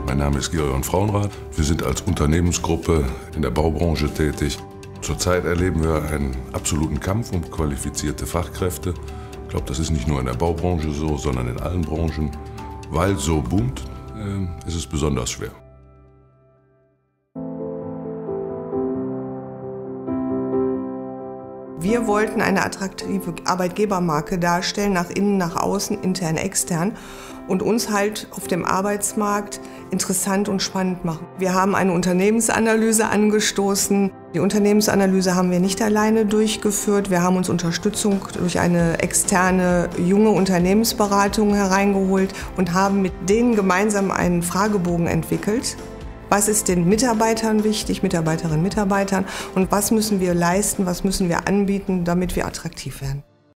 Mein Name ist Georg Frauenrath. Wir sind als Unternehmensgruppe in der Baubranche tätig. Zurzeit erleben wir einen absoluten Kampf um qualifizierte Fachkräfte. Ich glaube, das ist nicht nur in der Baubranche so, sondern in allen Branchen. Weil so boomt, ist es besonders schwer. Wir wollten eine attraktive Arbeitgebermarke darstellen, nach innen, nach außen, intern, extern und uns halt auf dem Arbeitsmarkt interessant und spannend machen. Wir haben eine Unternehmensanalyse angestoßen. Die Unternehmensanalyse haben wir nicht alleine durchgeführt. Wir haben uns Unterstützung durch eine externe, junge Unternehmensberatung hereingeholt und haben mit denen gemeinsam einen Fragebogen entwickelt. Was ist den Mitarbeitern wichtig, Mitarbeiterinnen, Mitarbeitern und was müssen wir leisten, was müssen wir anbieten, damit wir attraktiv werden?